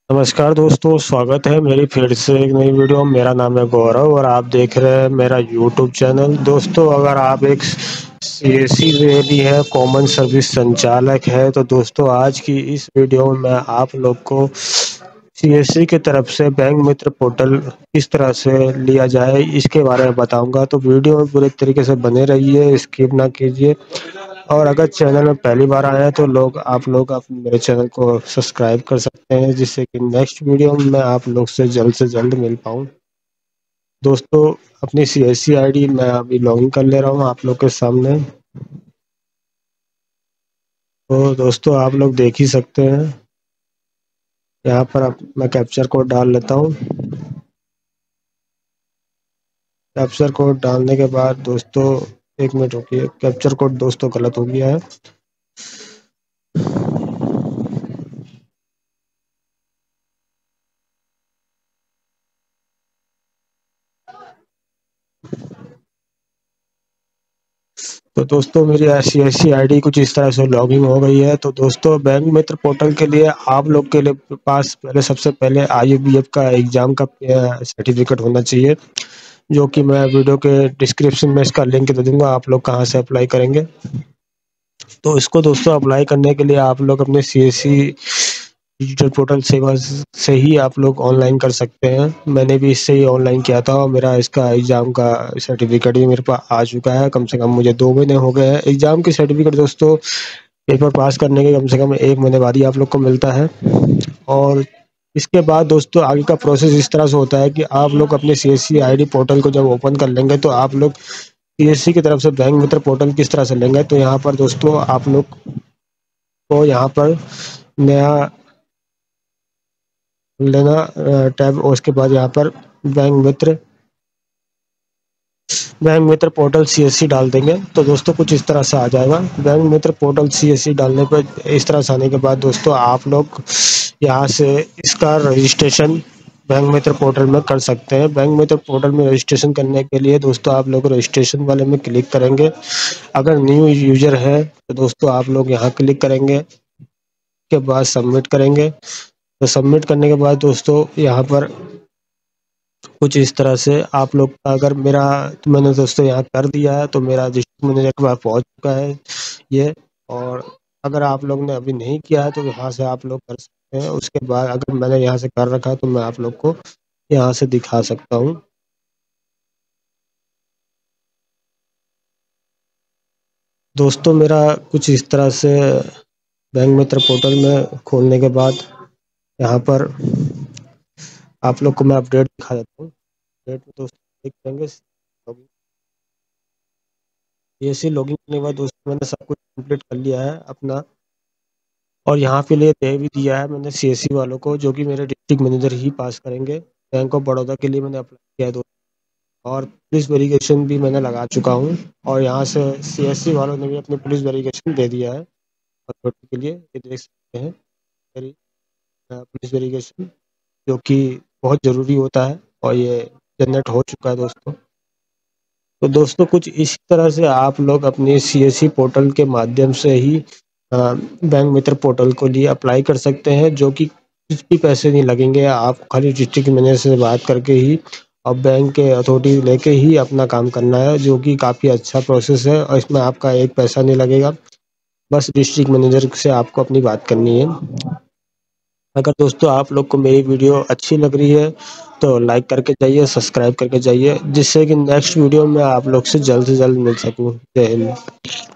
नमस्कार दोस्तों, स्वागत है मेरी फिर से एक नई वीडियो। मेरा नाम है गौरव और आप देख रहे हैं मेरा यूट्यूब चैनल। दोस्तों, अगर आप एक सीएससी रेडी है, कॉमन सर्विस संचालक है, तो दोस्तों आज की इस वीडियो में मैं आप लोग को सीएससी की तरफ से बैंक मित्र पोर्टल किस तरह से लिया जाए इसके बारे में बताऊंगा। तो वीडियो में पूरे तरीके से बने रहिए, स्किप ना कीजिए। और अगर चैनल में पहली बार आए हैं तो आप लोग मेरे चैनल को सब्सक्राइब कर सकते हैं, जिससे कि नेक्स्ट वीडियो में मैं आप लोग से जल्द मिल पाऊँ। दोस्तों, अपनी सीएससी आईडी मैं अभी लॉगिन कर ले रहा हूँ आप लोग के सामने। तो दोस्तों, आप लोग देख ही सकते हैं, यहाँ पर मैं कैप्चर कोड डाल लेता हूँ। कैप्चर कोड डालने के बाद दोस्तों एक मिनट रुकिए, कैप्चर कोड दोस्तों गलत हो गया है। तो दोस्तों, मेरी सीएससी आईडी कुछ इस तरह से लॉगिन हो गई है। तो दोस्तों, बैंक मित्र पोर्टल के लिए आप लोग के लिए पास सबसे पहले आईयूबीएफ का एग्जाम का सर्टिफिकेट होना चाहिए, जो कि मैं वीडियो के डिस्क्रिप्शन में इसका लिंक दे दूंगा, आप लोग कहाँ से अप्लाई करेंगे। तो इसको दोस्तों अप्लाई करने के लिए आप लोग अपने सीएससी डिजिटल पोर्टल सेवा से ही आप लोग ऑनलाइन कर सकते हैं। मैंने भी इससे ही ऑनलाइन किया था और मेरा इसका एग्ज़ाम का सर्टिफिकेट भी मेरे पास आ चुका है। कम से कम मुझे 2 महीने हो गए हैं। एग्ज़ाम की सर्टिफिकेट दोस्तों पेपर पास करने के कम से कम 1 महीने बाद ही आप लोग को मिलता है। और इसके बाद दोस्तों आगे का प्रोसेस इस तरह से होता है कि आप लोग अपने सीएससी आईडी पोर्टल को जब ओपन कर लेंगे तो आप लोग सीएससी की तरफ से बैंक मित्र पोर्टल किस तरह से लेंगे। तो यहाँ पर दोस्तों आप लोग को यहाँ पर नया लेना टैब, और उसके बाद यहाँ पर बैंक मित्र पोर्टल सीएससी डाल देंगे तो दोस्तों कुछ इस तरह से आ जाएगा। बैंक मित्र पोर्टल सीएससी डालने पर इस तरह से आने के बाद दोस्तों आप लोग यहाँ से इसका रजिस्ट्रेशन बैंक मित्र पोर्टल में कर सकते हैं। बैंक मित्र पोर्टल में रजिस्ट्रेशन करने के लिए दोस्तों आप लोग रजिस्ट्रेशन वाले में क्लिक करेंगे। अगर न्यू यूजर है तो दोस्तों आप लोग यहाँ क्लिक करेंगे, के बाद सबमिट करेंगे। तो सबमिट करने के बाद दोस्तों यहाँ पर कुछ इस तरह से आप लोग अगर मैंने दोस्तों यहाँ कर दिया है तो मेरा डिस्ट्रिक्ट मैनेजर के पास पहुँच चुका है ये। और अगर आप लोग ने अभी नहीं किया है तो यहाँ से आप लोग कर सकते हैं। उसके बाद अगर मैंने यहाँ से कर रखा है तो मैं आप लोग को यहाँ से दिखा सकता हूँ। दोस्तों, मेरा कुछ इस तरह से बैंक मित्र पोर्टल में खोलने के बाद यहाँ पर आप लोग को मैं अपडेट दिखा देता हूँ। अपडेट में दोस्तों क्लिक करेंगे, सीएससी लॉगिन करने के बाद दोस्तों मैंने सब कुछ कंप्लीट कर लिया है अपना। और यहाँ पे दे भी दिया है मैंने सीएससी वालों को, जो कि मेरे डिस्ट्रिक्ट मैनेजर ही पास करेंगे। बैंक ऑफ बड़ौदा के लिए मैंने अप्लाई किया है दोस्तों, और पुलिस वेरिफिकेशन भी मैंने लगा चुका हूँ। और यहाँ से सीएससी वालों ने भी अपनी पुलिस वेरिफिकेशन दे दिया है अथॉरिटी के लिए, ये देख सकते हैं मेरी पुलिस वेरिफिकेशन, जो कि बहुत ज़रूरी होता है और ये जनरेट हो चुका है दोस्तों। तो दोस्तों कुछ इस तरह से आप लोग अपने सीएससी पोर्टल के माध्यम से ही बैंक मित्र पोर्टल को लिए अप्लाई कर सकते हैं, जो कि कुछ भी पैसे नहीं लगेंगे। आप खाली डिस्ट्रिक्ट मैनेजर से बात करके ही और बैंक के अथॉरिटी लेके ही अपना काम करना है, जो कि काफ़ी अच्छा प्रोसेस है और इसमें आपका एक पैसा नहीं लगेगा। बस डिस्ट्रिक्ट मैनेजर से आपको अपनी बात करनी है। अगर दोस्तों आप लोग को मेरी वीडियो अच्छी लग रही है तो लाइक करके जाइए, सब्सक्राइब करके जाइए, जिससे कि नेक्स्ट वीडियो में आप लोग से जल्द मिल सकूं। जय हिंद।